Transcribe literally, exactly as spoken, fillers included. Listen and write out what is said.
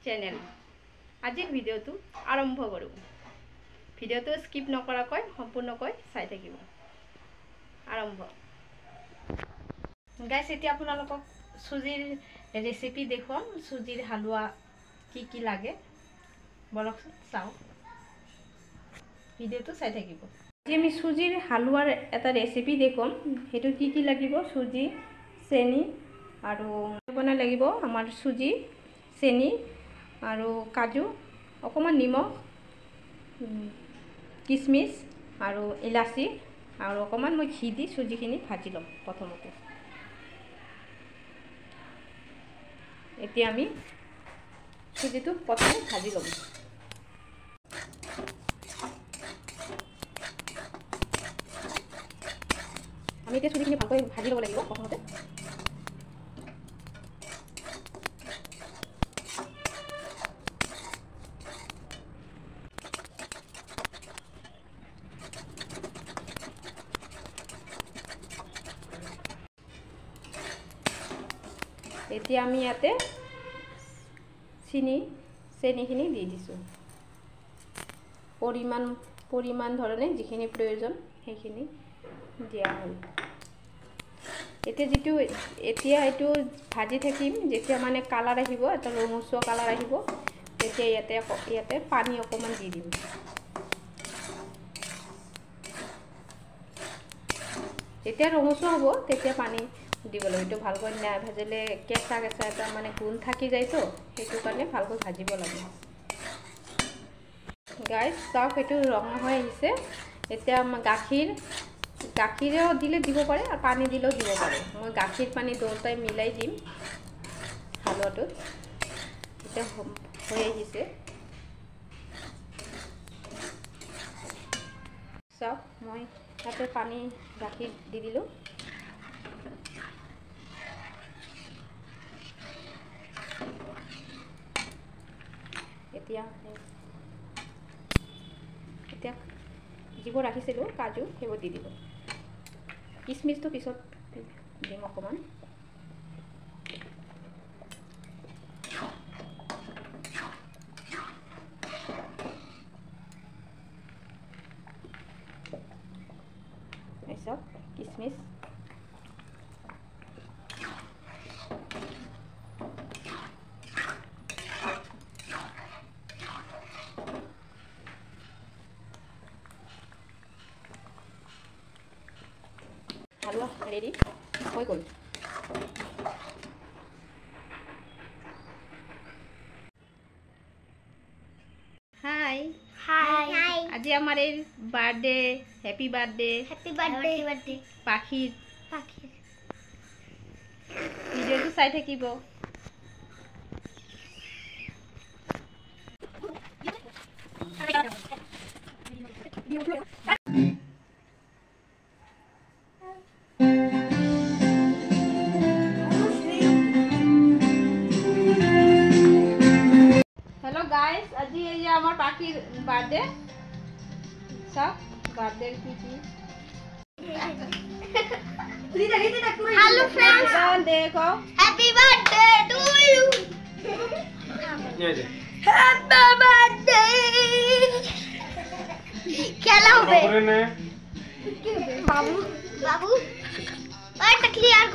channel आजिर video आरम्भ करूँ video skip नकराक सम्पूर्णक चाई थाकिब आरम्भ गाइस एतिया आपनालोকক सुजीर रेसिपि देखुवाम सुजीर हालुआ की की लागे बलक चाओ भिडिओ चाई थाकिब आज आमी सुजीर हालुआर एटा रेसिपि देखुवाम हेतु की की लागिब सुजी चेनी आरो बना लागिब आमार सुजी चेनी आरो काजू अकमान निमख किसमिस आरो इलाची आरो अकमान मैं घी दी सुजीखिनि भाजी लम प्रथमते एतिया आमी सुजीटु प्रथमे भाजी लम आमी एतिया सुजीखिनि भालকৈ भाजी लব লাগিব प्रथमते এতিয়া আমি ইয়াতে চিনি চেনিখিনি দি দিছো পৰিমাণ পৰিমাণ ধৰণে যিখিনি প্ৰয়োজন সেইখিনি দিয়া হ'ল এতিয়া যেটো এতিয়া এটো ভাজি থাকিম যেতিয়া মানে কালাৰ আহিব এটা ৰঙচুৱা কালাৰ আহিব তেতিয়া ইয়াতে ইয়াতে পানী অকমান দি দিম যেতিয়া ৰঙচুৱা হ'ব তেতিয়া পানী দিব লাগে তো ভালকৈ না ভাজিলে কেঁচা কেঁচা এটা মানে গুণ থাকি যায় তো সেইটো কাৰণে ভালকৈ ভাজিব লাগে গাইস চাওক এটো ৰঙা হৈ আহিছে এতিয়া গাখীৰ গাখীৰেও দিলে দিব পাৰে আৰু পানী দিলেও দিব পাৰে মই গাখীৰ পানী দুটাই মিলাই দিম হালুৱাটো এটা হৈ আহিছে চাওক মই তাতে পানী গাখীৰ দি দিলো এতিয়া এতিয়া যিবোৰ ৰাখিছিলোঁ কাজু সেইবোৰ দি দিব কিচমিচটো পিছত দিম অকমান এইসব কিচমিচ হালুয়া রেডি হৈ গ'ল হাই হাই আজি আমার এই birthday happy birthday happy birthday birthday পাখির পাখির ভিডিওটো চাই থাকিব हेलो गाइस आज ये हमार पाखिर बर्थडे सब बर्थडे की की हेलो फ्रेंड्स देखो happy birthday to you happy birthday खेला होबे बाबू बाबू ओए टकली यार